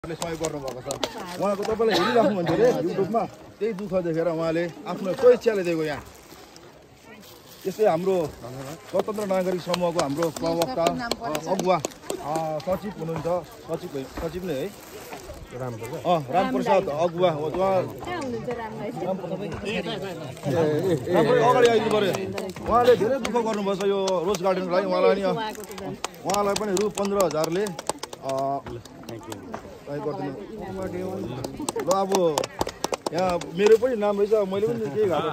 सहयोग गर्नुभएको छ उहाँको तपाईलाई हेरिराख्नु हुन्छ रे युट्युबमा त्यही दुःख देखेर उहाँले आफ्नो स्वेच्छाले दिएको यहाँ यसै हाम्रो स्वतन्त्र नागरिक समूहको हाम्रो प्रवक्ता अगुवा सचिव हुनुहुन्छ सचिव नै है रामप्रसाद अगुवा हो अगाडि आइदिनु पर्यो उहाँले धेरै दुःख गर्नुभएको छ यो रोज गार्डनको लागि उहाँलाई पनि रु 15,000ले ल अब यहाँ मेरो पनि नाम रहेछ मैले पनि केही घाटो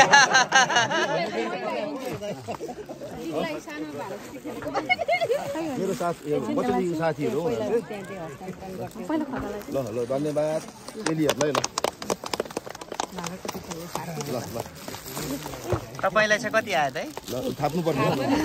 मेरो बच्चादेखिको साथीहरू ल ल धन्यवाद चेलीहरूलाई ल तपाईलाई चाहिँ कति आयो त है ल थाप्नु पर्ने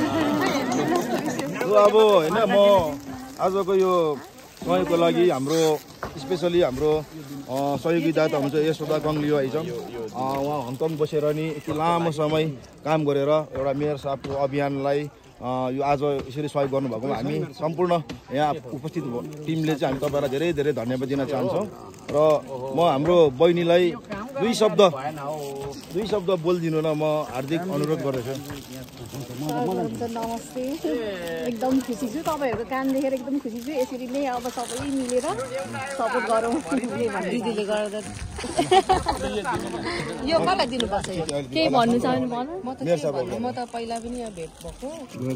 अब होइन म आजको यो सहयोगको लागि हाम्रो स्पेसली हाम्रो सहयोगी दाता हुन्छ यशोदा गङ्गलियो आइछन् उहाँ हङकङ बसेर नि यति लामो समय काम गरेर एउटा मेयर साहबको अभियानलाई यो आज यसरी सहयोग गर्नुभएकोमा हामी सम्पूर्ण यहाँ उपस्थित टिमले चाहिँ हामी तपाईँलाई धेरै धेरै धन्यवाद दिन चाहन्छौँ र म हाम्रो बहिनीलाई दुई शब्द बोलिदिनु न म हार्दिक अनुरोध गर्दछु नमस्ते एकदम खुसी छु तपाईहरुको काम देखेर एकदम खुसी छु यसरी नै अब सबै मिलेर सपोर्ट गरौँ दिदीले गर्दा यो मलाई दिनुपर्छ के भन्नु चाहनु भन म त पहिला पनि भेट भएको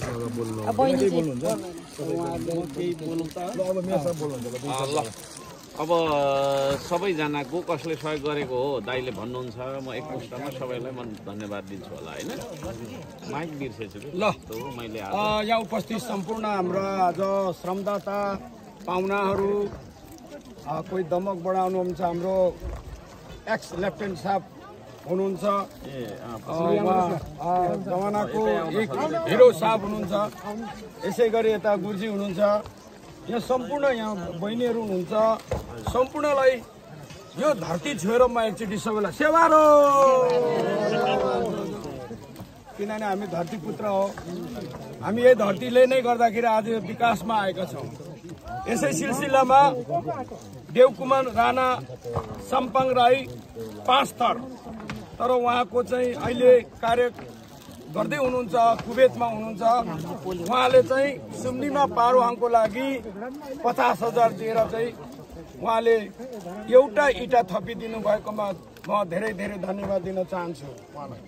अब सबैजनाको कसले सहयोग गरेको हो दाइले भन्नुहुन्छ म एकमुष्टमा सबैलाई म धन्यवाद दिन्छु होला हैन माइक बिर्सेछु ल मैले यहाँ उपस्थित सम्पूर्ण हाम्रो आज श्रमदाता पाहुनाहरू कोही दमक बढाउनुहुन्छ हाम्रो एक्स लेफ्टेनेन्ट साहब हुनुहुन्छ जमानाको एक हिरो साहब हुनुहुन्छ यसै गरी यता गुरुजी हुनुहुन्छ यहाँ सम्पूर्ण यहाँ बहिनीहरू हुनुहुन्छ सम्पूर्णलाई यो धरती छोएर म एकचोटि सबैलाई सेवारो किनभने हामी धरती पुत्र हो हामी यही धरतीले नै गर्दाखेरि आज विकासमा आएका छौँ यसै सिलसिलामा देवकुमार राणा सम्पाङ राई 5 थर तर उहाँको चाहिँ अहिले कार्य गर्दै हुनुहुन्छ कुवेतमा हुनुहुन्छ उहाँले चाहिँ सुम्निमा पारोहाङको लागि 50,000 दिएर चाहिँ उहाँले एउटा इटा थपिदिनु भएकोमा म धेरै धेरै धन्यवाद दिन चाहन्छु उहाँलाई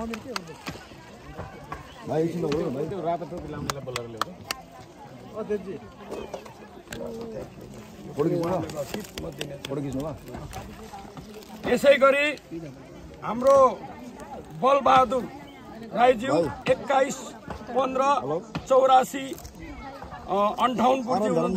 यसै गरी हाम्रो बलबहादुर राईज्यू 21 15 84 58 गुर्जी हुनुहुन्छ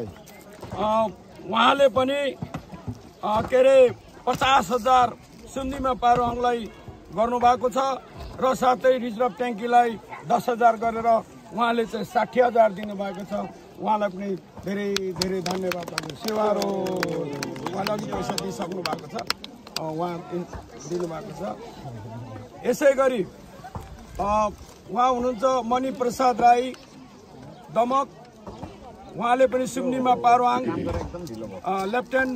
उहाँले पनि के अरे 50,000 सुन्नीमा पारोहाङलाई गर्नुभएको छ र साथै रिजर्भ ट्याङ्कीलाई 10,000 गरेर उहाँले चाहिँ 60,000 दिनुभएको छ उहाँलाई पनि धेरै धेरै धन्यवाद सेवारो उहाँले अघि पैसा दिइसक्नु भएको छ उहाँ दिनुभएको छ यसै गरी उहाँ हुनुहुन्छ मणिप्रसाद राई दमक उहाँले पनि सुम्निमा पारोहाङ लेफ्टेनेन्ट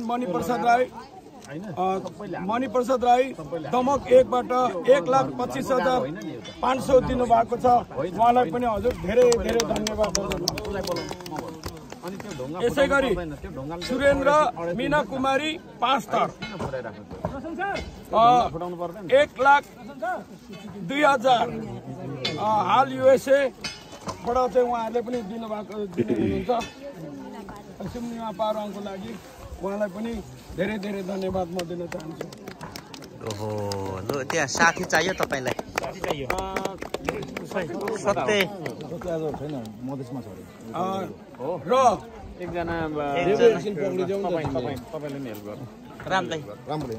मणिप्रसाद राई दमक 1 बाट 1,25,500 दिनुभएको छ उहाँलाई पनि हजुर धेरै धेरै धन्यवाद यसै गरी सुरेन्द्र मीना कुमारी 5 थर 1,02,000 हाल USA बाट चाहिँ उहाँहरूले पनि दिनुहुन्छ सुम्निमा पारोहाङको लागि उहाँलाई पनि धेरै धेरै धन्यवाद म दिन चाहन्छु ओहो ल त्यहाँ साथी चाहियो तपाईलाई सत्य छैन मधेसमा छ र एकजना तपाईले नि हेल्प गर्नु राम्रो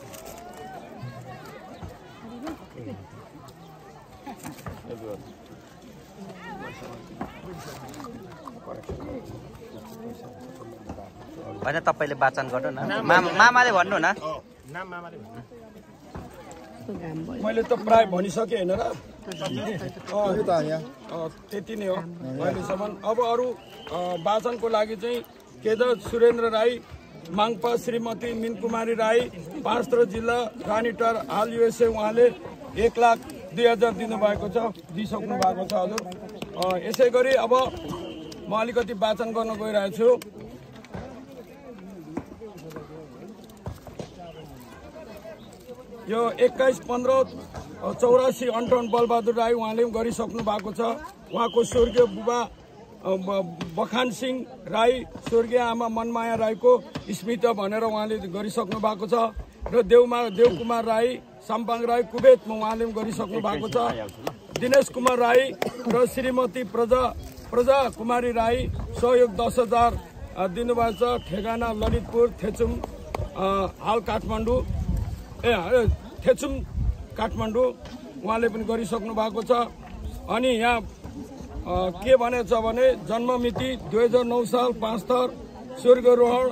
होइन तपाईले वाचन गर्नु न मामाले भन्नु न मैले त प्राय भनिसकेँ हैन र त्यति नै हो अहिलेसम्म अब अरू वाचनको लागि चाहिँ केदार सुरेन्द्र राई माङपा श्रीमती मिनकुमारी राई, पाँचथर जिल्ला रानीटार, हाल USA। उहाँले 1,02,000 दिनुभएको छ, दिइसक्नु भएको छ हजुर। यसै गरी अब म अलिकति वाचन गर्न गइरहेको छु। यो 21-15-84 अन्टन बलबहादुर राई उहाँले पनि गरिसक्नु भएको छ। उहाँको स्वर्गीय बुबा बखान सिंह राई, स्वर्गीय आमा मनमाया राईको स्मृति भनेर उहाँले गरिसक्नु भएको छ। र देवकुमार राई, साम्पाङ राई, कुवेतमा उहाँले पनि गरिसक्नु भएको छ। दिनेश कुमार राई र श्रीमती प्रजा कुमारी राई सहयोग 10,000 दिनुभएको छ। ठेगाना ललितपुर, थेचुम, हाल काठमाडौँ, थेचुम काठमाडौँ उहाँले पनि गरिसक्नु भएको छ। अनि यहाँ के भनेछ भने जन्म मिति 2009 साल 5 थर, स्वर्गरोहण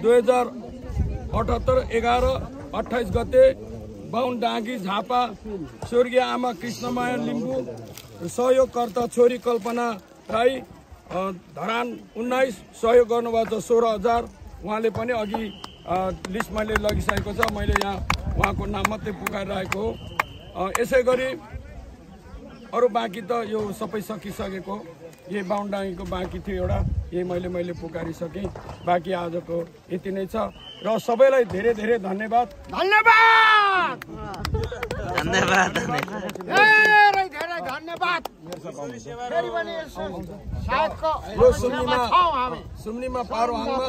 2078-11-28 गते, बाहुन डाँगी झापा, स्वर्गीय आमा कृष्णमाया लिम्बू, सहयोगकर्ता छोरी कल्पना राई, धरान 19, सहयोग गर्नुभएको छ 16,000। उहाँले पनि अघि लिस्ट मैले लगिसकेको छ, मैले यहाँ उहाँको नाम मात्रै पुकारिरहेको हो। यसै गरी अरू बाँकी त यो सबै सकिसकेको, यही बाहुनडाँगीको बाँकी थियो एउटा, यही मैले पुकारिसकेँ। बाँकी आजको यति नै छ र सबैलाई धेरै धेरै धन्यवाद। यो सुम्निमा पारुहाङमा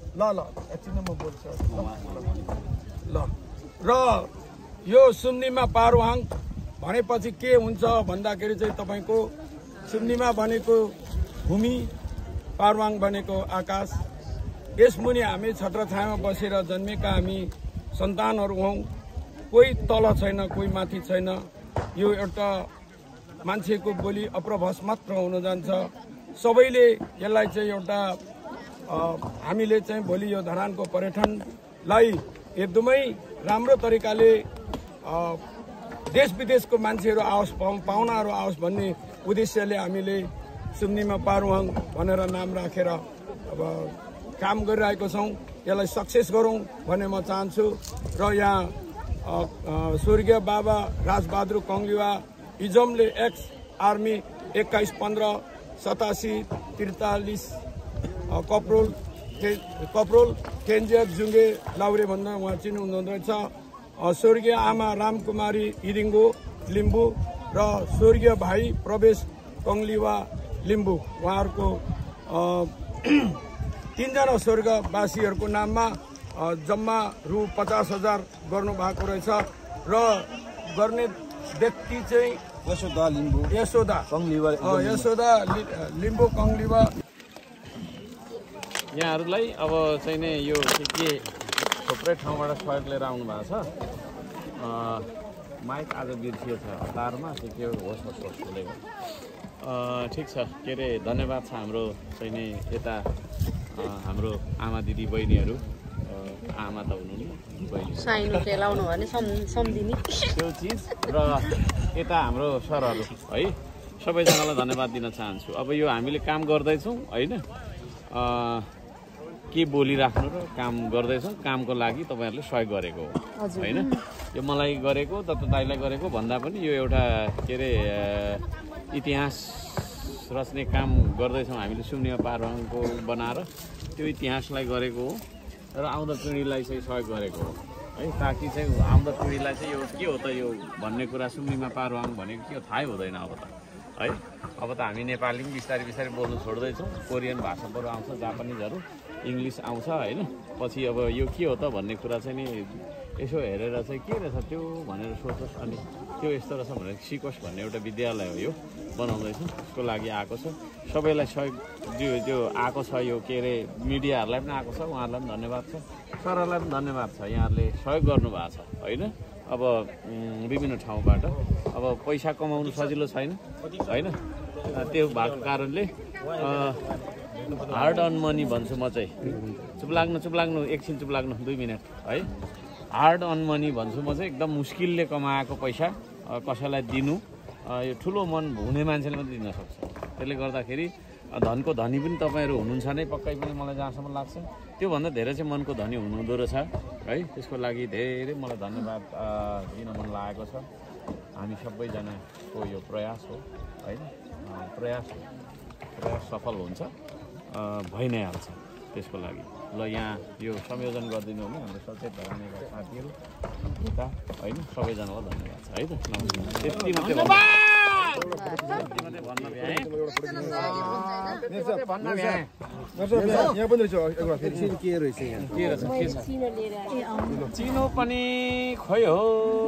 ल र यो सुम्निमा पारुहाङ भनेपछि के हुन्छ भन्दाखेरि चाहिँ तपाईँको सुम्निमा भनेको भूमि, पारुहाङ भनेको आकाश। यसमुनि हामी छत्रछायामा बसेर जन्मेका हामी सन्तानहरू हौँ। कोही तल छैन, कोही माथि छैन। यो एउटा मान्छेको बोली अप्रभस मात्र हुन जान्छ। सबैले यसलाई चाहिँ एउटा हामीले चाहिँ भोलि यो धरानको पर्यटनलाई एकदमै राम्रो तरिकाले देश विदेशको मान्छेहरू आओस्, पाहुनाहरू आओस् भन्ने उद्देश्यले हामीले सुम्निमा पारुहाङ भनेर नाम राखेर अब काम गरिरहेको छौँ। यसलाई सक्सेस गरौँ भन्ने म चाहन्छु। र यहाँ स्वर्गीय बाबा राजबहादुर कङ्लिवा, इजमले एक्स आर्मी 21-15-87-43 कपरोल केन्जियर जुङ्गे लाउरे भन्दा उहाँ चिन्नु हुँदो रहेछ। स्वर्गीय आमा रामकुमारी इरिङ्गो लिम्बू र स्वर्गीय भाइ प्रवेश कङ्लिवा लिम्बू, उहाँहरूको 3 जना स्वर्गवासीहरूको नाममा जम्मा रु 50,000 गर्नुभएको रहेछ। र गर्ने व्यक्ति चाहिँ यशोदा लिम्बू कङ्लिवा। यहाँहरूलाई अब चाहिँ नै यो के थुप्रै ठाउँबाट सहयोग लिएर आउनु भएको छ। माइक आज बिर्सिएको छ हतारमा, के होस् बोलेको। ठिक छ, के अरे धन्यवाद छ हाम्रो चाहिँ नि यता हाम्रो आमा दिदी बहिनीहरू, आमा त हुनुहुन्न, बहिनी साइनो खेलाउनु भने सम्झिने त्यो चिज, र यता हाम्रो सरहरू है, सबैजनालाई धन्यवाद दिन चाहन्छु। अब यो हामीले काम गर्दैछौँ होइन, के बोलिराख्नु र काम गर्दैछौँ, कामको लागि तपाईँहरूले सहयोग गरेको हो होइन। यो मलाई गरेको दाइलाई गरेको भन्दा पनि यो एउटा के अरे इतिहास रच्ने काम गर्दैछौँ हामीले सुम्निमा पारुहाङको बनाएर, त्यो इतिहासलाई गरेको हो र आउँदो पिँढीलाई चाहिँ सहयोग गरेको हो है, ताकि चाहिँ आउँदो पिँढीलाई चाहिँ यो के हो त यो भन्ने कुरा, सुम्निमा पारुहाङ भनेको के हो थाहै हुँदैन अब त है। अब त हामी नेपाली पनि बिस्तारै बोल्नु छोड्दैछौँ, कोरियन भाषा बरु आउँछ, जापानिजहरू इङ्ग्लिस आउँछ होइन। पछि अब यो के हो त भन्ने कुरा चाहिँ नि यसो हेरेर चाहिँ के रहेछ त्यो भनेर सोचोस्, अनि त्यो यस्तो रहेछ भनेर सिकोस् भन्ने एउटा विद्यालय हो यो बनाउँदैछौँ, त्यसको लागि आएको छ। सबैलाई सहयोग जो आएको छ, यो के अरे मिडियाहरूलाई पनि आएको छ, उहाँहरूलाई पनि धन्यवाद छ, सरहरूलाई पनि धन्यवाद छ, यहाँहरूले सहयोग गर्नुभएको छ होइन। अब विभिन्न ठाउँबाट अब पैसा कमाउनु सजिलो छैन होइन, त्यो भएको कारणले हार्ड अन मनी भन्छु म चाहिँ। चुप लाग्नु एकछिन चुप लाग्नु 2 मिनट है। हार्ड अन मनी भन्छु म चाहिँ, एकदम मुस्किलले कमाएको पैसा कसैलाई दिनु, यो ठुलो मन हुने मान्छेले मात्रै दिन सक्छ। त्यसले गर्दाखेरि धनको धनी पनि तपाईँहरू हुनुहुन्छ नै पक्कै पनि मलाई जहाँसम्म लाग्छ। त्योभन्दा धेरै चाहिँ मनको धनी हुनुहुँदो रहेछ है। त्यसको लागि धेरै मलाई धन्यवाद दिन मन लागेको छ। हामी सबैजनाको यो प्रयास हो होइन, प्रयास सफल हुन्छ, भइ नै हाल्छ। त्यसको लागि ल यहाँ यो संयोजन गरिदिनु हो भने हाम्रो सचेत धरानीका साथीहरू होइन सबैजनालाई धन्यवाद छ है त। त्यति मात्रै भन्न चिनो पनि खोइ हो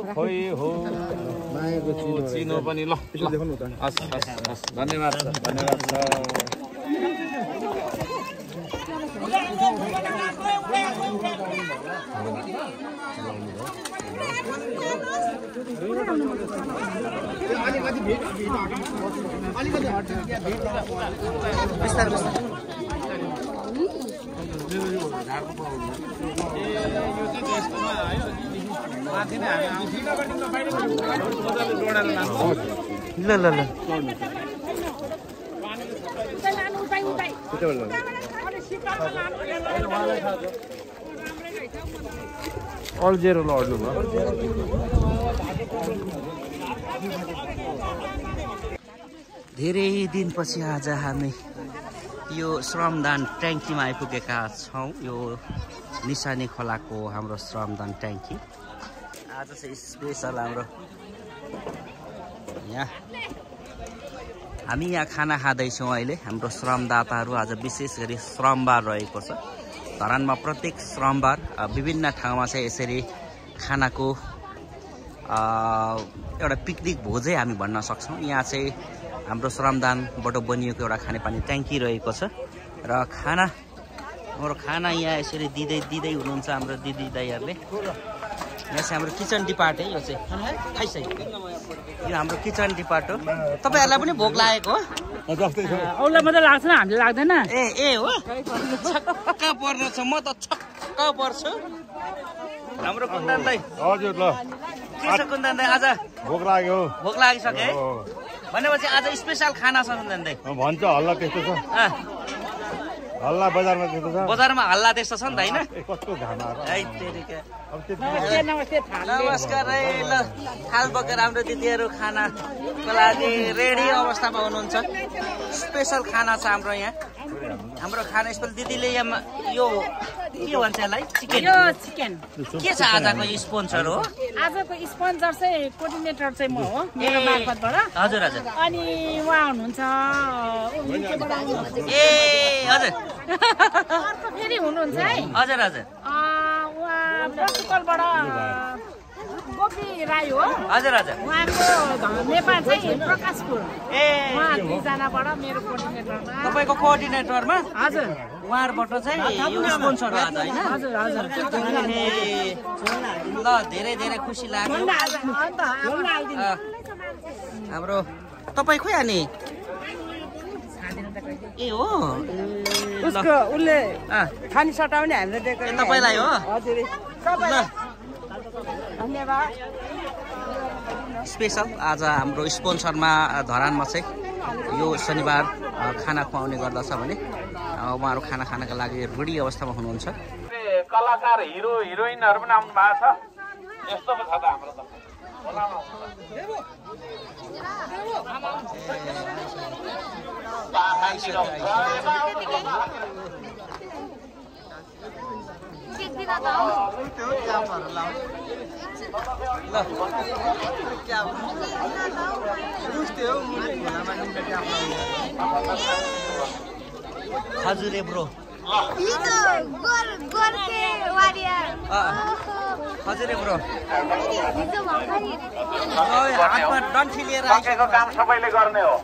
चिनो पनि ल हस् धन्यवाद छ धन्यवाद छ। अल्झेर लड्नु भयो। धेरै दिनपछि आज हामी यो श्रमदान ट्याङ्कीमा आइपुगेका छौँ। यो निशानी खोलाको हाम्रो श्रमदान ट्याङ्की आज चाहिँ स्पेसल हाम्रो यहाँ हामी यहाँ खाना खाँदैछौँ। अहिले हाम्रो श्रमदाताहरू आज विशेष गरी श्रमबार रहेको छ। धरानमा प्रत्येक श्रमबार विभिन्न ठाउँमा चाहिँ यसरी खानाको एउटा पिकनिक भोजै हामी भन्न सक्छौँ। यहाँ चाहिँ हाम्रो श्रमदानबाट बनिएको एउटा खानेपानी ट्याङ्की रहेको छ र हाम्रो खाना यहाँ यसरी दिँदै हुनुहुन्छ हाम्रो दिदी दाइहरूले। यहाँ चाहिँ हाम्रो किचन डिपार्ट है, यो चाहिँ खाइसक्यो। यो हाम्रो किचन डिपार्ट हो। तपाईँहरूलाई पनि भोक लागेको हो? औला मात्रै लाग्छ न, हामीले लाग्दैन। ए हो छक्क पर्नु छ, म त छक्क पर्छु। हाम्रो कुन्दन दाइ हजुर ल के छ कुन्दन दाइ? आज भोक लाग्यो, भोक लागिसक्यो है भनेपछि आज स्पेसल खाना छ कुन्दन दाइ? भन्छ हल्ला त्यस्तो छ, हल्ला बजारमा त्यस्तो छ, बजारमा हल्ला त्यस्तो छ नि त होइन? कस्तो घाम नमस्कार है। ल थाल बोकेर हाम्रो दिदीहरू खानाको लागि रेडी अवस्थामा हुनुहुन्छ। स्पेसल खाना छ हाम्रो यहाँ। हाम्रो खाना स्पेसल दिदीले यहाँ यो के भन्छ यसलाई? चिकन। यो चिकन के छ आजको स्पोन्सर हो? आजको स्पोन्सर चाहिँ कोअर्डिनेटर चाहिँ म हो, मेरो मार्फतबाट। हजुर हजुर। अनि उहाँ हुनुहुन्छ ए हजुर अर्को फेरि हुनुहुन्छ है। हजुर हजुर उहाँ पोर्चुगलबाट गोपी राई हो। हजुर हजुर। उहाँको नेपाल चाहिँ प्रकाशपुर। ए उहाँ दुईजनाबाट मेरो कोअर्डिनेटरमा। तपाईँको कोअर्डिनेटरमा? हजुर। उहाँहरूबाट चाहिँ यो स्पोन्सर हो आज होइन? हजुर हजुर। ल धेरै धेरै खुसी लाग्यो। हाम्रो तपाईँ खोइ अनि ए हो उसको उसले खानी सटाउने हामीले दिएको तपाईँलाई हो? हजुर धन्यवाद। स्पेसल आज हाम्रो स्पोन्सरमा धरानमा चाहिँ यो शनिबार खाना खुवाउने गर्दछ भने उहाँहरू खाना खानका लागि रेडी अवस्थामा हुनुहुन्छ। कलाकार हिरो हिरोइनहरू पनि आउनु भएको छ। यस्तो पो छ त हाम्रो त। हजुर ब्रो हजुर ब्रो हातमा डन्ठी लिएर सकेको काम सबैले गर्ने हो।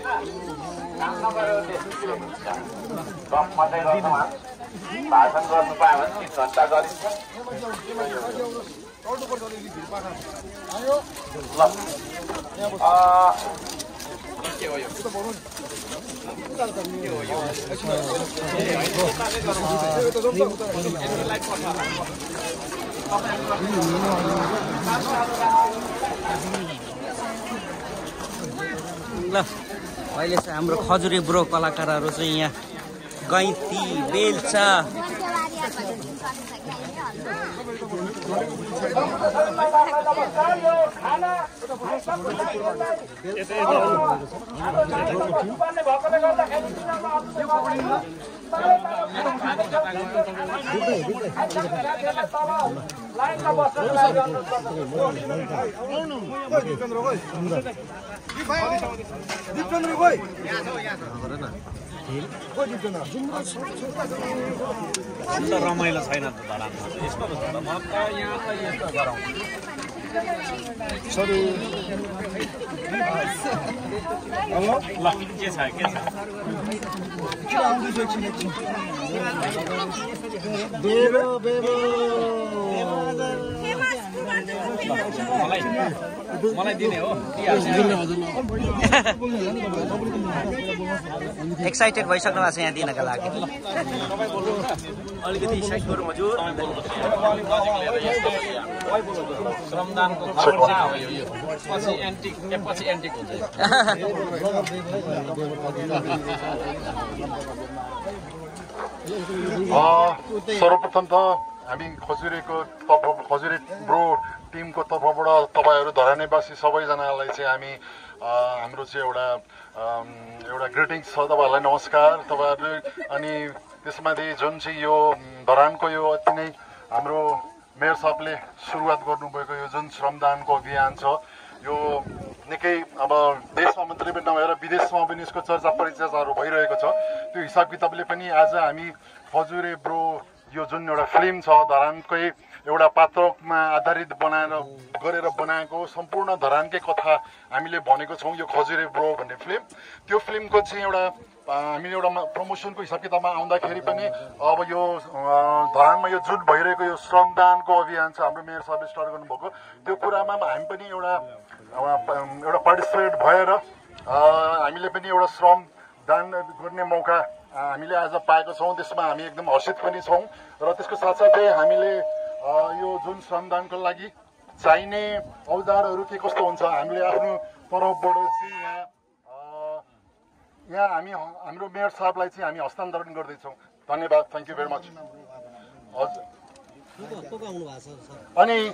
भाषण गर्नु पायो भने 3 घण्टा गरिन्छ। ल अहिले चाहिँ हाम्रो खजुरी ब्रो कलाकारहरू चाहिँ यहाँ गैँती बेल्छ। रमाइलो छैन त धरानमा यस्तो म त यहाँ त यस्तो गराउँछु सरी ल के छ मलाई दिने हो एक्साइटेड भइसक्नु भएको छ यहाँ दिनका लागि। अलिकति साइड गरौँ हजुर। श्रमदानको खर्चा हो यो पछि एन्टिक हुन्छ। सर्वप्रथम त हामी खजुरी ब्रो टिमको तर्फबाट तपाईँहरू धरानीवासी सबैजनालाई चाहिँ हामी हाम्रो चाहिँ एउटा ग्रिटिङ्स छ तपाईँहरूलाई नमस्कार तपाईँहरूले। अनि त्यसमाथि जुन चाहिँ यो धरानको यो अति नै हाम्रो मेयर साहबले सुरुवात गर्नुभएको यो जुन श्रमदानको अभियान छ यो निकै अब देशमा मात्रै पनि नभएर विदेशमा पनि यसको चर्चा परिचर्चाहरू भइरहेको छ। त्यो हिसाब किताबले पनि आज हामी खजुरे ब्रो यो जुन एउटा फिल्म छ धरानकै एउटा पात्रमा आधारित गरेर बनाएको सम्पूर्ण धरानकै कथा हामीले भनेको छौँ यो खजुरे ब्रो भन्ने फिल्म। त्यो फिल्मको चाहिँ एउटा हामीले एउटा प्रमोसनको हिसाब किताबमा आउँदाखेरि पनि अब यो धरानमा यो जुन भइरहेको यो श्रमदानको अभियान छ हाम्रो मेयर साहबले स्टार्ट गर्नुभएको त्यो कुरामा हामी पनि एउटा पार्टिसिपेट भएर हामीले पनि एउटा श्रमदान गर्ने मौका हामीले आज पाएको छौँ। त्यसमा हामी एकदम हर्षित पनि छौँ र त्यसको साथसाथै हामीले यो जुन श्रमदानको लागि चाहिने औजारहरू के कस्तो हुन्छ हामीले आफ्नो तर्फबाट चाहिँ यहाँ हामी हाम्रो मेयर साहबलाई चाहिँ हामी हस्तान्तरण गर्दैछौँ। धन्यवाद, थ्याङ्क यू भेरी मच। हजुर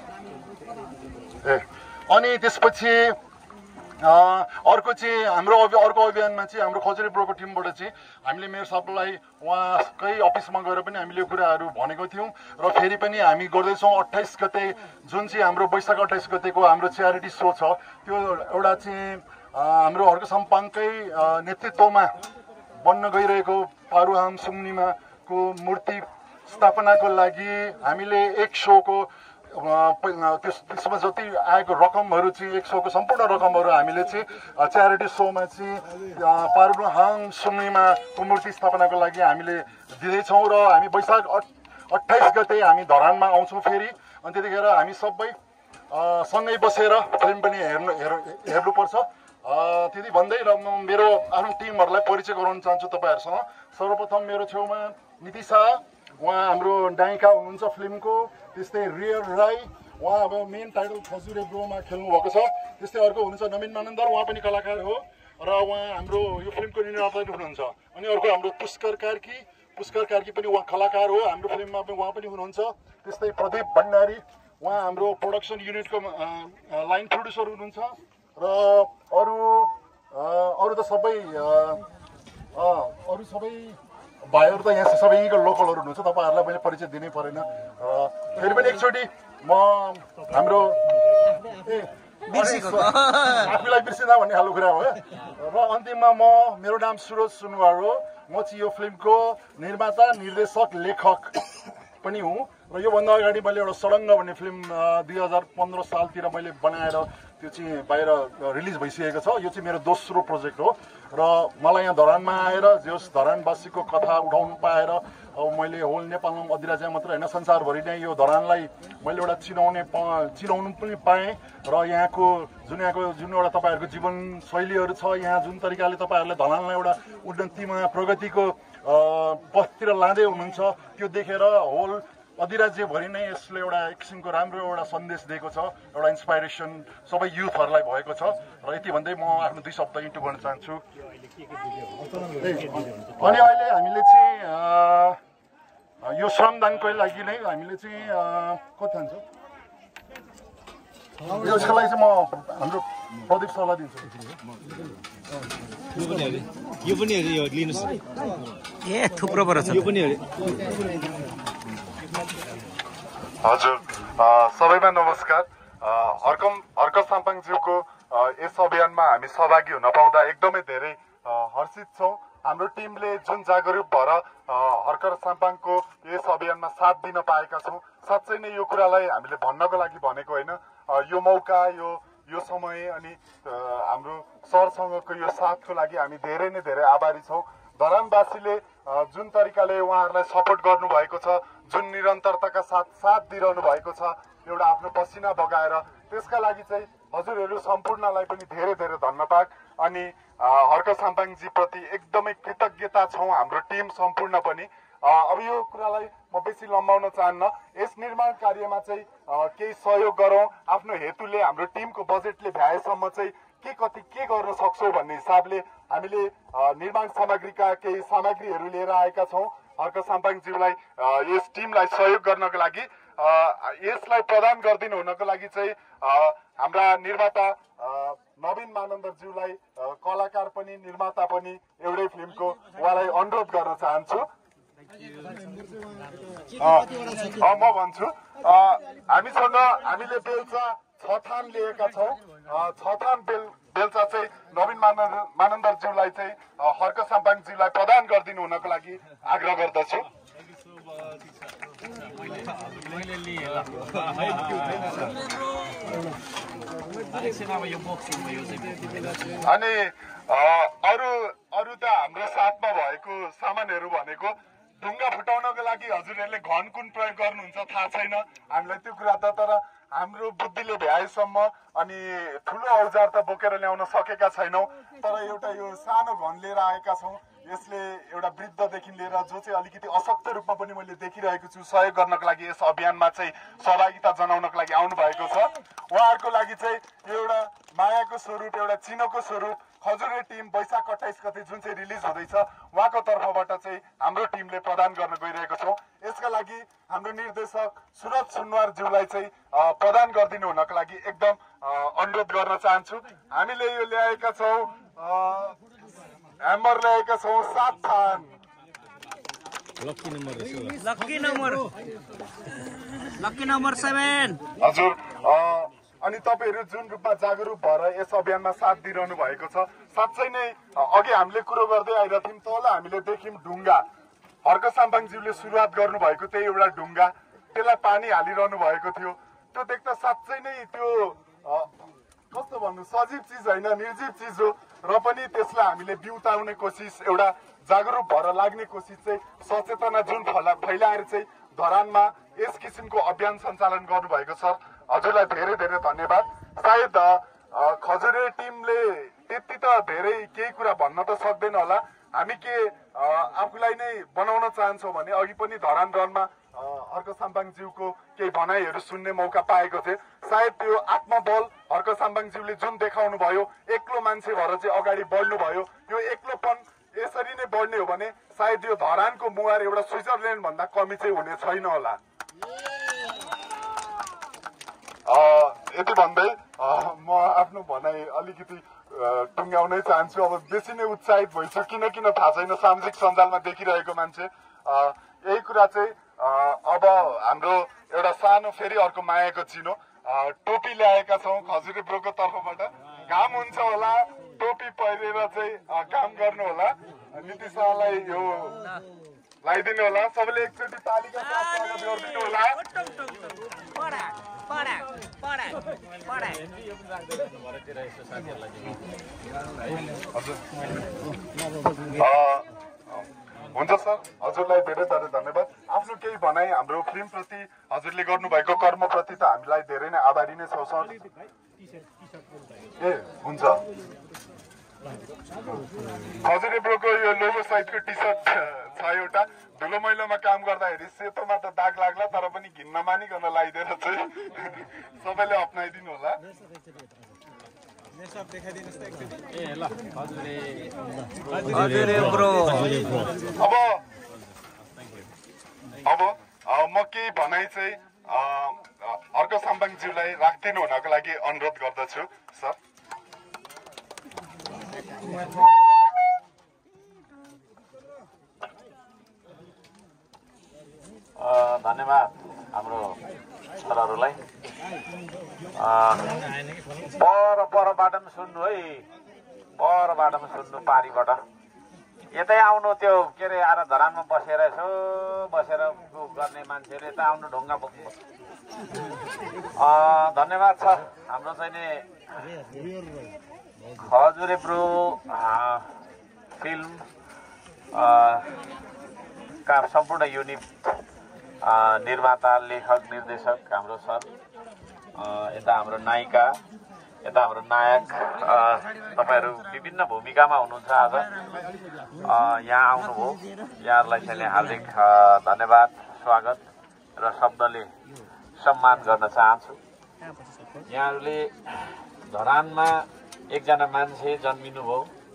अनि त्यसपछि अर्को चाहिँ हाम्रो अर्को अभियानमा चाहिँ हाम्रो खजुरी ब्रोको टिमबाट चाहिँ हामीले मेयर साहबलाई उहाँकै अफिसमा गएर पनि हामीले यो कुराहरू भनेको थियौँ र फेरि पनि हामी गर्दैछौँ। 28 गते जुन चाहिँ हाम्रो वैशाख 28 गतेको हाम्रो च्यारिटी सो छ त्यो एउटा चाहिँ हाम्रो हर्क सम्पाङकै नेतृत्वमा बन्न गइरहेको पारुहाम सुम्निमाको मूर्ति स्थापनाको लागि हामीले एक सोको त्यसमा जति आएको रकमहरू चाहिँ एक सौको सम्पूर्ण रकमहरू हामीले चाहिँ च्यारिटी सोमा चाहिँ पारुहाम सुम्निमाको मूर्ति स्थापनाको लागि हामीले दिँदैछौँ र हामी वैशाख 28 गते हामी धरानमा आउँछौँ फेरि। अनि त्यतिखेर हामी सबै सँगै बसेर फिल्म पनि हेर्नुपर्छ। त्यति भन्दै र म मेरो आफ्नो टिमहरूलाई परिचय गराउन चाहन्छु तपाईँहरूसँग। सर्वप्रथम मेरो छेउमा नितिशा, उहाँ हाम्रो नायिका हुनुहुन्छ फिल्मको। त्यस्तै रियर राई, उहाँ अब मेन टाइटल खजुरे ब्रोमा खेल्नु भएको छ। त्यस्तै अर्को हुनुहुन्छ नवीन मानन्दर, उहाँ पनि कलाकार हो र उहाँ हाम्रो यो फिल्मको निर्माता हुनुहुन्छ। अनि अर्को हाम्रो पुष्कर कार्की पनि उहाँ कलाकार हो, हाम्रो फिल्ममा पनि उहाँ पनि हुनुहुन्छ। त्यस्तै प्रदीप भण्डारी, उहाँ हाम्रो प्रोडक्सन युनिटको लाइन प्रोड्युसर हुनुहुन्छ र अरू त सबै भाइहरू त यहाँ सबैको लोकलहरू हुनुहुन्छ। तपाईँहरूलाई मैले परिचय दिनै परेन। फेरि पनि एकचोटि म हाम्रो आफूलाई बिर्सिँदा भन्ने खालको कुरा हो र अन्तिममा मेरो नाम सुरज सुनवार हो। म चाहिँ यो फिल्मको निर्माता, निर्देशक, लेखक पनि हुँ र योभन्दा अगाडि मैले एउटा सडङ्ग भन्ने फिल्म 2015 सालतिर मैले बनाएर त्यो चाहिँ बाहिर रिलिज भइसकेको छ। यो चाहिँ मेरो दोस्रो प्रोजेक्ट हो र मलाई यहाँ धरानमा आएर जस धरानवासीको कथा उठाउनु पाएर अब मैले होल नेपालमा अधिराज्य मात्र होइन संसारभरि नै यो धरानलाई मैले एउटा चिनाउनु पनि पाएँ र यहाँको जुन एउटा तपाईँहरूको जीवनशैलीहरू छ, यहाँ जुन तरिकाले तपाईँहरूले धरानलाई एउटा उन्नतिमा प्रगतिको पथतिर लाँदै हुनुहुन्छ त्यो देखेर होल अधिराज्यभरि नै यसले एउटा किसिमको राम्रो एउटा सन्देश दिएको छ, एउटा इन्सपाइरेसन सबै युथहरूलाई भएको छ र यति भन्दै म आफ्नो 2 शब्द इन्टु गर्न चाहन्छु। अनि अहिले हामीले चाहिँ यो श्रमदानको लागि नै हामीले चाहिँ कति खान्छ यसको लागि चाहिँ म हाम्रो प्रदीप सरलाई दिन्छु। यो पनि लिनुहोस्। ए थुप्रो परेछ यो पनि हजुर सबैमा नमस्कार। हर्क साम्पाङज्यूको यस अभियानमा हामी सहभागी हुन पाउँदा एकदमै धेरै हर्षित छौँ। हाम्रो टिमले जुन जागरुक भएर हर्क साम्पाङको यस अभियानमा साथ दिन पाएका छौँ। साँच्चै नै यो कुरालाई हामीले भन्नको लागि भनेको होइन, यो मौका यो समय अनि हाम्रो सरसँगको यो साथको लागि हामी धेरै नै धेरै आभारी छौँ। धरानवासीले जुन तरिकाले उहाँहरूलाई सपोर्ट गर्नुभएको छ, जुन निरन्तरताका साथ दिइरहनु भएको छ एउटा आफ्नो पसिना बगाएर, त्यसका लागि चाहिँ हजुरहरू सम्पूर्णलाई पनि धेरै धेरै धन्यवाद। अनि हर्क साम्पाङजी प्रति एकदमै कृतज्ञता छौँ हाम्रो टिम सम्पूर्ण पनि। अब यो कुरालाई म बेसी लम्बाउन चाहन्न। यस निर्माण कार्यमा चाहिँ केही सहयोग गरौँ, आफ्नो हेतुले हाम्रो टिमको बजेटले भ्याएसम्म चाहिँ के गर्न सक्छौँ भन्ने हिसाबले हामीले निर्माण सामग्रीका केही सामग्रीहरू लिएर आएका छौँ। हर्क साम्पाङज्यूलाई यस टिमलाई सहयोग गर्नको लागि, यसलाई प्रदान गरिदिनु हुनको लागि चाहिँ हाम्रा निर्माता नवीन मानन्दरज्यूलाई कलाकार पनि निर्माता पनि एउटै फिल्मको उहाँलाई अनुरोध गर्न चाहन्छु। म भन्छु हामीले बेल्चा 6 थान लिएका छौँ। 6 थान बेल्चा चाहिँ नवीन मानन्दरज्यूलाई चाहिँ हर्क साम्पाङज्यूलाई प्रदान गरिदिनु हुनको लागि आग्रह गर्दछु। अनि अरू त हाम्रो साथमा भएको सामानहरू भनेको ढुङ्गा फुटाउनको लागि हजुरहरूले घन कुन प्रयोग गर्नुहुन्छ थाहा छैन हामीलाई त्यो कुरा त, तर हाम्रो बुद्धिले भ्याएसम्म अनि ठुलो औजार त बोकेर ल्याउन सकेका छैनौँ, तर एउटा यो सानो घन लिएर आएका छौँ। यसले एउटा वृद्धदेखि लिएर जो चाहिँ अलिकति अशक्त रूपमा पनि मैले देखिरहेको छु सहयोग गर्नको लागि यस अभियानमा चाहिँ सहभागिता जनाउनको लागि आउनु भएको छ। उहाँहरूको लागि चाहिँ यो एउटा मायाको स्वरूप, एउटा चिनोको स्वरूप खजुरे टिम वैशाख 28 गते जुन चाहिँ रिलिज हुँदैछ उहाँको तर्फबाट चाहिँ हाम्रो टिमले प्रदान गर्न गइरहेको छौँ। यसका लागि हाम्रो निर्देशक सुरज सुनवारज्यूलाई चाहिँ प्रदान गरिदिनु हुनको लागि एकदम अनुरोध गर्न चाहन्छु। हामीले यो ल्याएका छौँ, ह्यामर ल्याएका छौँ 7 थान। लक्की नम्बर 7 हजुर। अनि तपाईँहरू जुन रूपमा जागरुक भएर यस अभियानमा साथ दिइरहनु भएको छ, साँच्चै नै अघि हामीले कुरो गर्दै आइरहेको थियौँ, तल हामीले देख्यौँ ढुङ्गा। हर्क साम्पाङज्यूले सुरुवात गर्नुभएको त्यही एउटा ढुङ्गा, त्यसलाई पानी हालिरहनु भएको थियो। त्यो देख्दा साँच्चै नै त्यो कस्तो भन्नु, सजीव चिज होइन, निर्जीव चिज हो र पनि त्यसलाई हामीले बिउताउने कोसिस, एउटा जागरुक भएर लाग्ने कोसिस चाहिँ सचेतना जुन फैलाएर चाहिँ धरानमा यस किसिमको अभियान सञ्चालन गर्नुभएको छ। हजुरलाई धेरै धेरै धन्यवाद। सायद खजुरे टिमले त्यति त धेरै केही कुरा भन्न त सक्दैन होला, हामी के आफूलाई नै बनाउन चाहन्छौँ भने अघि पनि धरान रनमा हर्क साम्पाङज्यूको केही भनाइहरू सुन्ने मौका पाएको थिएँ। सायद त्यो आत्मबल हर्क साम्पाङज्यूले जुन देखाउनु भयो, एक्लो मान्छे भएर चाहिँ अगाडि बढ्नुभयो, यो एक्लोपन यसरी नै बढ्ने हो भने सायद यो धरानको मुहार एउटा स्विजरल्यान्ड भन्दा कमी चाहिँ हुने छैन होला। यति भन्दै म आफ्नो भनाइ अलिकति टुङ्ग्याउनै चाहन्छु। अब बेसी नै उत्साहित भइसक्यो, किन थाहा छैन, सामाजिक सञ्जालमा देखिरहेको मान्छे। यही कुरा चाहिँ अब हाम्रो एउटा सानो फेरि अर्को मायाको चिनो टोपी ल्याएका छौँ खजुरे ब्रोको तर्फबाट। घाम हुन्छ होला, टोपी पहिरेर चाहिँ काम गर्नु होला। नीतिश सरलाई यो लगाइदिनु होला, सबैले एकचोटि तालिका स्वागत गरिदिनु होला। हुन्छ सर, हजुरलाई धेरै धेरै धन्यवाद। आफ्नो केही भनाइ हाम्रो फिल्मप्रति हजुरले गर्नुभएको कर्मप्रति त हामीलाई धेरै नै आभारी नै छौँ सर। ए हुन्छ। खजुरी ब्रोको यो लोगो सहितको टी सर्ट छ एउटा। धुलो मैलोमा काम गर्दाखेरि सेतोमा त दाग लाग्ला तर पनि घिन नमानिकन लगाइदिएर चाहिँ सबैले अप्नाइदिनु होला। अब म केही भनाइ चाहिँ अर्को साम्बाङज्यूलाई राखिदिनु हुनको लागि अनुरोध गर्दछु सर। धन्यवाद हाम्रो सरहरूलाई। परबाट पनि सुन्नु है, परबाट पनि सुन्नु, पारीबाट यतै आउनु। त्यो के अरे आएर धरानमा बसेर यसो बसेर गर्ने मान्छेहरू यता आउनु ढुङ्गा बोक्नु। धन्यवाद छ हाम्रो चाहिँ नि खजुरे ब्रो फिल्म का सम्पूर्ण युनिट निर्माता, लेखक, निर्देशक हाम्रो सर, यता हाम्रो नायिका, यता हाम्रो नायक, तपाईँहरू विभिन्न भूमिकामा हुनुहुन्छ आज यहाँ आउनुभयो। यहाँहरूलाई चाहिँ हार्दिक धन्यवाद, स्वागत र शब्दले सम्मान गर्न चाहन्छु। यहाँहरूले धरानमा एकजना मान्छे जन्मिनुभयो,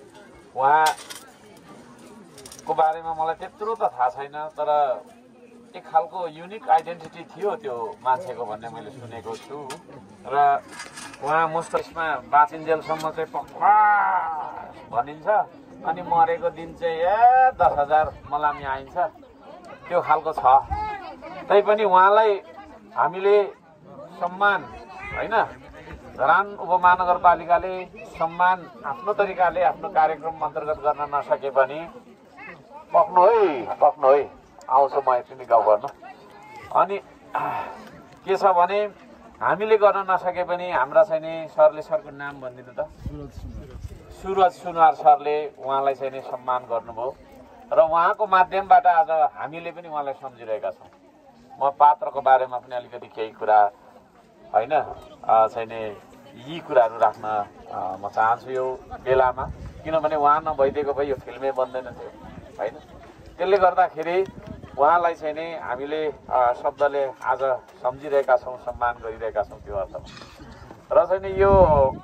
उहाँको बारेमा मलाई त्यत्रो त थाहा छैन, तर एक खालको युनिक आइडेन्टिटी थियो त्यो मान्छेको भन्ने मैले सुनेको छु। र उहाँ मुस्टमा बाँचिन्जेलसम्म चाहिँ पक्का भनिन्छ, अनि मरेको दिन चाहिँ 10,000 मलामी आइन्छ, त्यो खालको छ। तैपनि उहाँलाई हामीले सम्मान होइन, धरान उपमहानगरपालिकाले सम्मान आफ्नो तरिकाले आफ्नो कार्यक्रम अन्तर्गत गर्न नसके पनि पक्नु है आउँछु म एकछिन गाउँ गर्न। अनि के छ भने हामीले गर्न नसके पनि हाम्रा चाहिँ नि सरले, सरको नाम भनिदिनु त, सुरज सुनार सरले उहाँलाई चाहिँ नि सम्मान गर्नुभयो र उहाँको माध्यमबाट आज हामीले पनि उहाँलाई सम्झिरहेका छौँ। म पात्रको बारेमा पनि अलिकति केही कुरा होइन चाहिँ नि यी कुराहरू राख्न म चाहन्छु यो बेलामा, किनभने उहाँ नभइदिएको भए यो फिल्मै बन्दैन थियो होइन। त्यसले गर्दाखेरि उहाँलाई चाहिँ नि हामीले शब्दले आज सम्झिरहेका छौँ, सम्मान गरिरहेका छौँ त्यो अर्थमा। र चाहिँ नि यो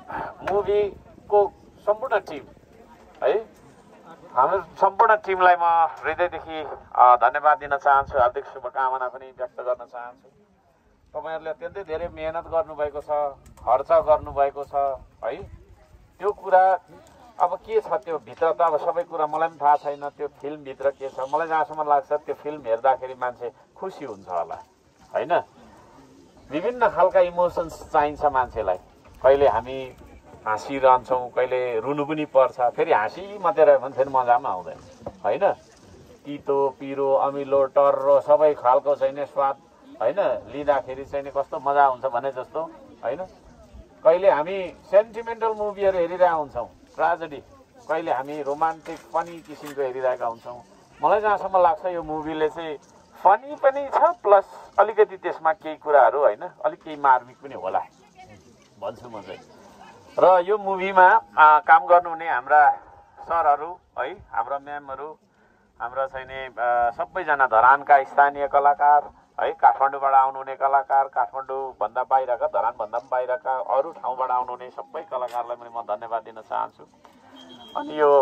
मुभीको सम्पूर्ण टिम है, हाम्रो सम्पूर्ण टिमलाई म हृदयदेखि धन्यवाद दिन चाहन्छु, हार्दिक शुभकामना पनि व्यक्त गर्न चाहन्छु। तपाईँहरूले अत्यन्तै धेरै मेहनत गर्नुभएको छ, खर्च गर्नुभएको छ है। त्यो कुरा अब के छ त्यो भित्र त अब सबै कुरा मलाई पनि थाहा छैन, त्यो फिल्मभित्र के छ। मलाई जहाँसम्म लाग्छ त्यो फिल्म हेर्दाखेरि मान्छे खुसी हुन्छ होला होइन। विभिन्न खालका इमोसन्स चाहिन्छ मान्छेलाई। कहिले हामी हाँसिरहन्छौँ, कहिले रुनु पनि पर्छ, फेरि हाँसी मात्रै रह्यो भने फेरि मजा पनि आउँदैन होइन। तितो, पिरो, अमिलो, टर्रो सबै खालको चाहिँ नि स्वाद होइन लिँदाखेरि चाहिँ नि कस्तो मजा आउँछ भने जस्तो होइन। कहिले हामी सेन्टिमेन्टल मुभीहरू हेरिरहेका हुन्छौँ, ट्राजेडी, कहिले हामी रोमान्टिक फनी किसिमको हेरिरहेका हुन्छौँ। मलाई जहाँसम्म लाग्छ यो मुभीले चाहिँ फनी पनि छ प्लस अलिकति त्यसमा केही कुराहरू होइन अलिक केही मार्मिक पनि होला भन्छु म चाहिँ। र यो मुभीमा काम गर्नुहुने हाम्रा सरहरू है, हाम्रा म्यामहरू, हाम्रा चाहिँ नि सबैजना धरानका स्थानीय कलाकार है, काठमाडौँबाट आउनुहुने कलाकार, काठमाडौँभन्दा बाहिरका, धरानभन्दा पनि बाहिरका अरू ठाउँबाट आउनुहुने सबै कलाकारलाई पनि म धन्यवाद दिन चाहन्छु। अनि यो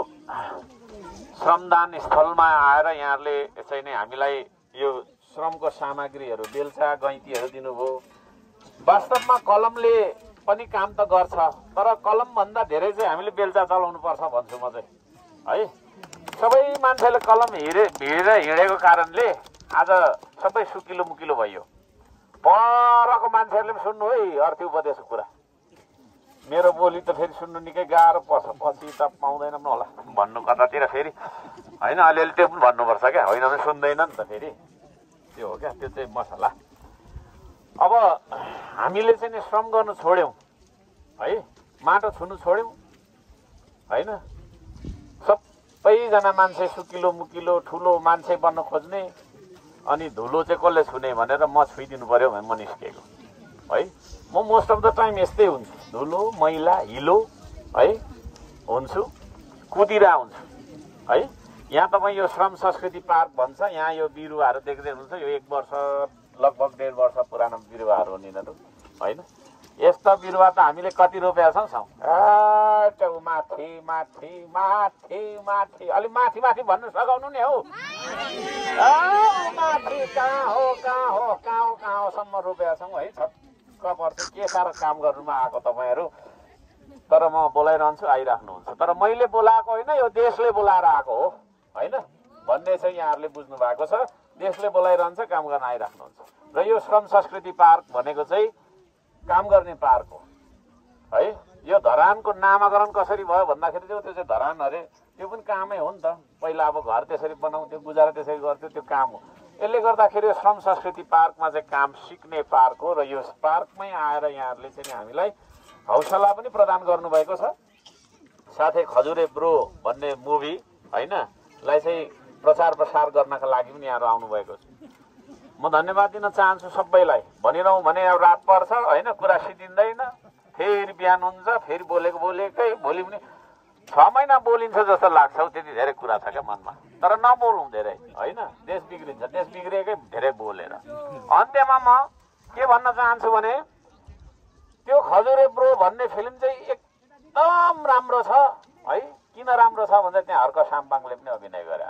श्रमदान स्थलमा आएर यहाँहरूले चाहिँ नि हामीलाई यो श्रमको सामग्रीहरू, बेल्चा, गैँतीहरू दिनुभयो। वास्तवमा कलमले पनि काम त गर्छ, तर कलमभन्दा धेरै चाहिँ हामीले बेल्चा चलाउनु पर्छ भन्छु म चाहिँ है। सबै मान्छेले कलम भिडेर हिँडेको कारणले आज सबै सुकिलो मुकिलो भयो। परको मान्छेहरूले पनि सुन्नु है अर्थी उपदेशको कुरा। मेरो बोली त फेरि सुन्नु निकै गाह्रो पर्छ, पछि त पाउँदैन पनि होला भन्नु कतातिर फेरि होइन। अलिअलि त्यो पनि भन्नुपर्छ क्या, होइन भने सुन्दैन नि त फेरि, त्यो हो क्या, त्यो चाहिँ मसला। अब हामीले चाहिँ नि श्रम गर्नु छोड्यौँ है, माटो छुनु छोड्यौँ होइन। सबैजना मान्छे सुकिलो मुकिलो ठुलो मान्छे बन्न खोज्ने, अनि धुलो चाहिँ कसले छुने भनेर म छुइदिनु पर्यो भने म निस्केको है। म मोस्ट अफ द टाइम यस्तै हुन्छु, धुलो मैला हिलो है हुन्छु। कुदिरा हुन्छ है। यहाँ तपाईँ यो श्रम संस्कृति पार्क भन्छ, यहाँ यो बिरुवाहरू देख्दै हुनुहुन्छ, यो 1 वर्ष लगभग 1.5 वर्ष पुरानो बिरुवाहरू हो यिनीहरू होइन। यस्ता बिरुवा त हामीले कति रोपेका छौँ माथि माथि माथि माथि अलिक माथि माथि भन्नु सघाउनु नि हौ। माथि कहाँ हो कहाँ हो कहाँ हो कहाँ होसम्म रोपेका छौँ है। छक्क पर्छ के साह्रो काम गर्नुमा आएको तपाईँहरू। तर म बोलाइरहन्छु, आइराख्नुहुन्छ। तर मैले बोलाएको होइन, यो देशले बोलाएर आएको हो होइन भन्ने चाहिँ यहाँहरूले बुझ्नु भएको छ। देशले बोलाइरहन्छ, काम गर्न आइराख्नुहुन्छ। र यो श्रम संस्कृति पार्क भनेको चाहिँ काम गर्ने पार्क हो है। यो धरानको नामाकरण कसरी भयो भन्दाखेरि त्यो चाहिँ धरान अरे, त्यो पनि कामै हो नि त। पहिला अब घर त्यसरी बनाउँथ्यो, गुजारा त्यसरी गर्थ्यो, त्यो काम हो। यसले गर्दाखेरि यो श्रम संस्कृति पार्कमा चाहिँ काम सिक्ने पार्क हो। र यो पार्कमै आएर यहाँहरूले चाहिँ हामीलाई हौसला पनि प्रदान गर्नुभएको छ। साथै खजुरे ब्रो भन्ने मुभी होइन लाई चाहिँ प्रचार प्रसार गर्नका लागि पनि यहाँहरू आउनुभएको छ। म धन्यवाद दिन चाहन्छु सबैलाई। भनिरहँ भने अब रात पर्छ होइन, कुरा सिद्धिँदैन, फेरि बिहान हुन्छ, फेरि बोलेको बोलेकै, भोलि पनि 6 महिना बोलिन्छ जस्तो लाग्छ। त्यति धेरै कुरा छ क्या मनमा। तर नबोलौँ धेरै होइन, देश बिग्रिन्छ। देश बिग्रिएकै धेरै बोलेर। अन्त्यमा म के भन्न चाहन्छु भने त्यो खजुरे ब्रो भन्ने फिल्म चाहिँ एकदम राम्रो छ है। किन राम्रो छ भन्दा त्यहाँ हर्क साम्पाङले पनि अभिनय गरे।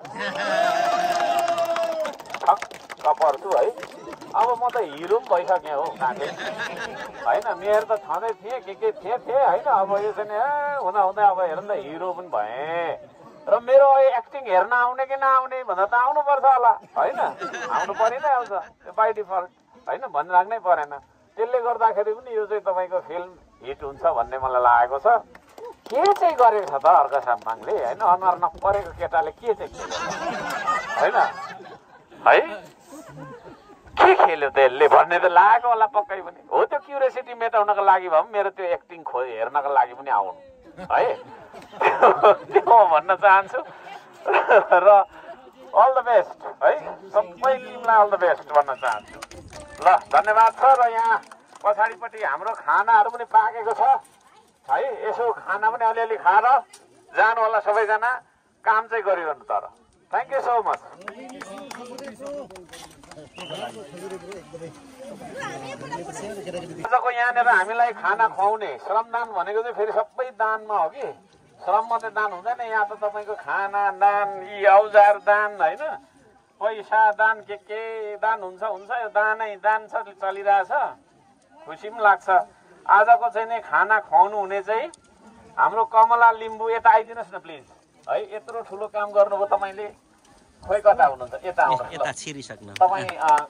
छक्क पर्छु है। अब म त हिरो पनि भइसकेँ हो काँके होइन। मेरो त छँदै थिएँ के थिएँ होइन। अब यो चाहिँ हुँदा हुँदै अब हेर न हिरो पनि भएँ। र मेरो एक्टिङ हेर्न आउने कि नआउने भन्दा त आउनुपर्छ होला होइन। आउनु परि नै आउँछ त्यो बाई डिफल्ट होइन, भनिराख्नै परेन। त्यसले गर्दाखेरि पनि यो चाहिँ तपाईँको फिल्म हिट हुन्छ भन्ने मलाई लागेको छ। के चाहिँ गरेको छ त हर्क साम्पाङले होइन। अनुहार नपरेको केटाले के चाहिँ होइन है, के खेल्यो त यसले भन्ने त लागेको होला पक्कै पनि हो। त्यो क्युरियोसिटी मेटाउनको लागि भए पनि मेरो त्यो एक्टिङ हेर्नको लागि पनि आउनु है, त्यो भन्न चाहन्छु। र अल द बेस्ट है, सबै टिमलाई अल द बेस्ट भन्न चाहन्छु। ल धन्यवाद छ। र यहाँ पछाडिपट्टि हाम्रो खानाहरू पनि पाकेको छ है। यसो खाना पनि अलिअलि खाएर जानु होला सबैजना। काम चाहिँ गरिरहनु तर। Thank you so much. आजको यहाँनिर हामीलाई खाना खुवाउने श्रमदान भनेको चाहिँ फेरि सबै दानमा हो कि। श्रम मात्रै दान हुँदैन, यहाँ त तपाईँको खाना दान, यी औजार दान होइन, पैसा दान, के दान हुन्छ। यो दानै दान छ, चलिरहेछ। खुसी पनि लाग्छ। आजको चाहिँ नि खाना खुवाउनु हुने चाहिँ हाम्रो कमला लिम्बू। यता आइदिनुहोस् न प्लिज है। यत्रो ठुलो काम गर्नुभयो तपाईँले। खोइ कता हुनुहुन्छ, यता आउनुहोस्। यता छिरिसक्नु तपाईँ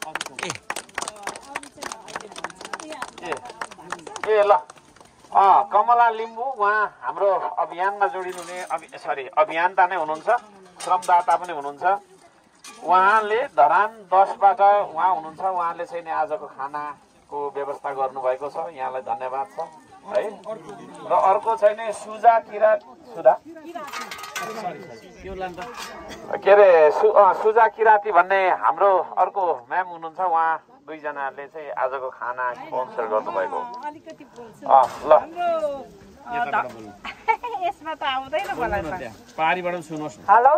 ए ल कमला लिम्बू उहाँ हाम्रो अभियानमा जोडिनुहुने अभियन्ता नै हुनुहुन्छ, श्रमदाता पनि हुनुहुन्छ। उहाँले धरान 10बाट उहाँ हुनुहुन्छ। उहाँले चाहिँ नि आजको खानाको व्यवस्था गर्नुभएको छ। यहाँलाई धन्यवाद छ है। र अर्को चाहिँ नि सुजा किराती भन्ने हाम्रो अर्को म्याम हुनुहुन्छ। उहाँ दुईजनाले चाहिँ आजको खाना स्पोन्सर गर्नुभएको। ल यसमा त आउँदैन मलाई पारीबाट सुन्नुहोस् न। हेलो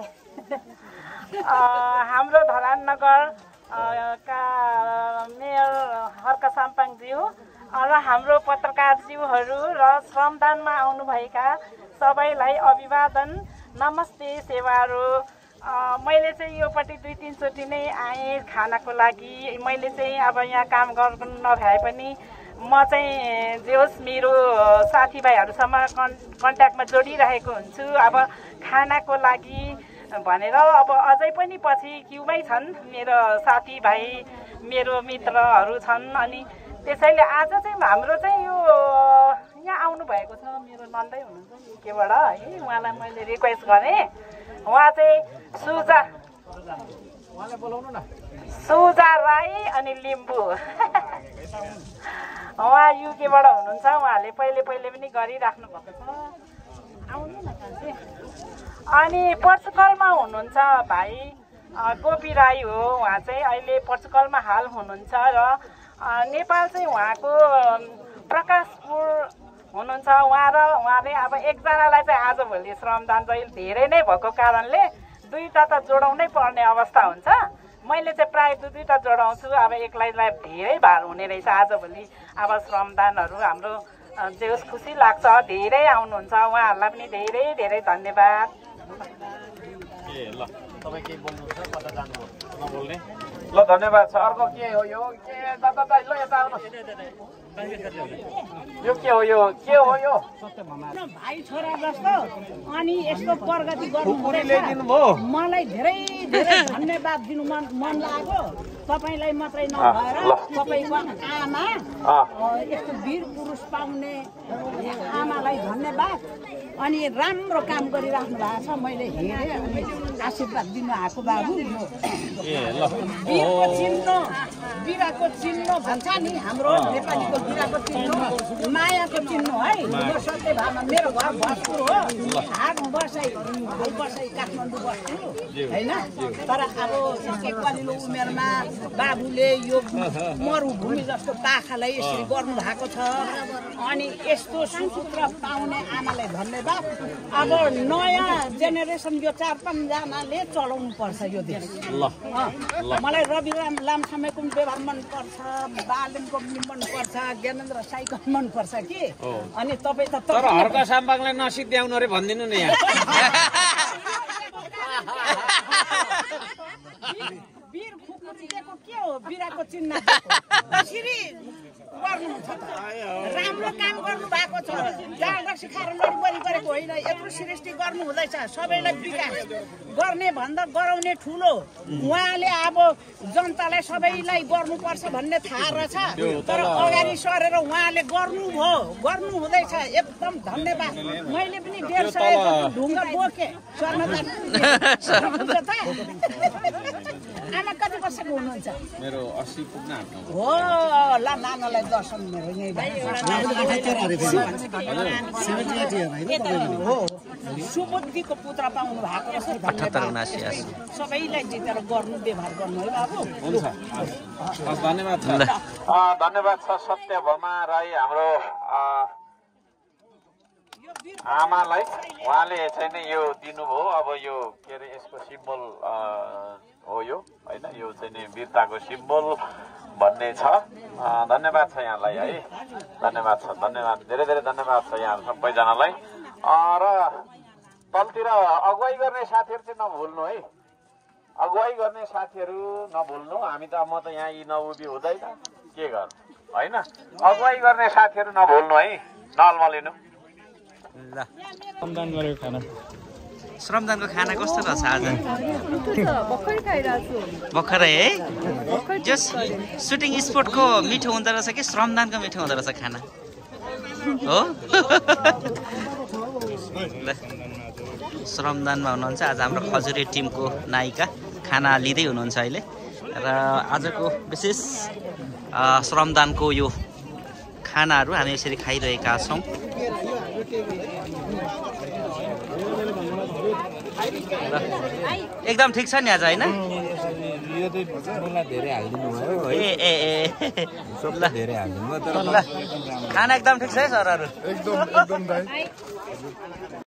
हाम्रो धरान नगर का मेयर हर्क साम्पाङज्यू र हाम्रो पत्रकारज्यूहरू र श्रमदानमा आउनुभएका सबैलाई अभिवादन, नमस्ते, सेवाहरू। मैले चाहिँ योपट्टि 2-3 चोटि नै आएँ खानाको लागि। मैले चाहिँ अब यहाँ काम गर्नु नभए पनि म चाहिँ जे होस् मेरो साथीभाइहरूसँग कन्ट्याक्टमा जोडिरहेको हुन्छु। अब खानाको लागि भनेर अब अझै पनि पछि क्युमै छन् मेरो साथीभाइ, मेरो मित्रहरू छन्। अनि त्यसैले आज चाहिँ हाम्रो चाहिँ यो यहाँ आउनुभएको छ मेरो नन्दै हुनुहुन्छ युकेबाट है। उहाँलाई मैले रिक्वेस्ट गरेँ। उहाँ चाहिँ सुजा राई अनि लिम्बू उहाँ युकेबाट हुनुहुन्छ। उहाँले पहिले पनि गरिराख्नु भएको छ। आउनु न कान्छी। अनि पोर्चुगलमा हुनुहुन्छ भाइ गोपी राई हो। उहाँ चाहिँ अहिले पोर्चुगलमा हाल हुनुहुन्छ। र नेपाल चाहिँ उहाँको प्रकाशपुर हुनुहुन्छ उहाँ र उहाँले अब एकजनालाई चाहिँ आजभोलि श्रमदान चाहिँ धेरै नै भएको कारणले दुईटा त जोडाउनै पर्ने अवस्था हुन्छ। मैले चाहिँ प्राय दुईटा जोडाउँछु। अब एकलाईलाई धेरै भार हुने रहेछ आजभोलि। अब श्रमदानहरू हाम्रो जे होस् खुसी लाग्छ, धेरै आउनुहुन्छ। उहाँहरूलाई पनि धेरै धेरै धन्यवाद। ल तपाईँ केही बोल्नुहुन्छ? कता जानुभयो नबोल्ने? ल धन्यवाद छ। अर्को के हो यो? के दादा ल यता आउनुहोस्। यो के हो? यो के हो? यो भाइ छोरा जस्तो अनि यस्तो प्रगति गर्नु मलाई धेरै धेरै धन्यवाद दिनु मन लाग्यो। तपाईलाई मात्रै नभएर तपाईको आमा यस्तो वीर पुरुष पाउने आमालाई धन्यवाद। अनि राम्रो काम गरिराख्नु भएको छ। मैले हेरेँ अनि आशीर्वाद दिनु आएको बाबु। वीरको चिन्ह, वीरको चिन्ह भन्छ नि हाम्रो नेपालीको वीरको चिन्ह मायाको चिन्ह है। यो सत्य भावना मेरो घर भोजपुर हो। हाट बसाइ काठमाडौँ बस्छु होइन। तर अब यस्तै कलिलो उमेरमा बाबुले यो मरुभूमि जस्तो पाखालाई यसरी गर्नु भएको छ। अनि यस्तो सुपुत्र पाउने आमालाई धन्यवाद। अब नयाँ जेनेरेसन यो 4-5 जनाले चलाउनु पर्छ यो देश। मलाई रवि लामछामेको व्यवहार मनपर्छ, बालेनको पनि मनपर्छ, ज्ञानेन्द्र साईको मनपर्छ कि। अनि तपाईँ त तर हर्क साम्बाङलाई नसिद्ध्याउनु अरे भनिदिनु नि यहाँ। वीर खुकुरीको के हो? वीरको चिन्ह कसरी गर्नुहुन्छ त? राम्रो काम गर्नु भएको छ। जाल रक्सी खाएर लडीबडी गरेको होइन। यत्रो सृष्टि गर्नु हुँदैछ। सबैलाई विकास गर्ने भन्दा गराउने ठुलो। उहाँले अब जनतालाई सबैलाई गर्नुपर्छ भन्ने थाहा रहेछ। तर अगाडि सरेर उहाँले गर्नुभयो, गर्नु हुँदैछ। एकदम धन्यवाद। मैले पनि 150 ढुङ्गा बोकेँ स्वर्णदान। आमा कति वर्षको हुनुहुन्छ? मेरो 80 पुग्न आँट्नु हो। ल नानालाई दर्शन मेरो यही हो। सुबुद्धिको पुत्र पाउनु भएको छ। सबैलाई जितेर गर्नु व्यवहार गर्नु है बाबु। हुन्छ धन्यवाद छ। धन्यवाद छ सत्यभामा राई हाम्रो आमालाई। उहाँले चाहिँ नि यो दिनुभयो। अब यो के अरे यसको सिम्बल हो यो होइन। यो चाहिँ नि वीरताको सिम्बल भन्ने छ। धन्यवाद छ यहाँलाई है। धन्यवाद छ। धन्यवाद धेरै धेरै धन्यवाद छ यहाँ सबैजनालाई। र तलतिर अगुवाई गर्ने साथीहरू चाहिँ नभुल्नु है। अगुवाई गर्ने साथीहरू नभुल्नु। हामी त म त यहाँ यी नउभी हुँदैन के गर्नु होइन। अगुवाई गर्ने साथीहरू नभुल्नु है। नअल्मलिनु। श्रमदान गरेको खाना, श्रमदानको खाना कस्तो रहेछ आज? भर्खरै है? जस सुटिङ स्पोर्टको मिठो हुँदो रहेछ कि श्रमदानको मिठो हुँदो रहेछ खाना हो? श्रमदानमा हुनुहुन्छ आज हाम्रो खजुरे टिमको नायिका। खाना लिँदै हुनुहुन्छ अहिले। र आजको विशेष श्रमदानको यो खानाहरू हामी यसरी खाइरहेका छौँ। एकदम ठिक छ नि आज होइन? खाना एकदम ठिक छ है सरहरू? एकदम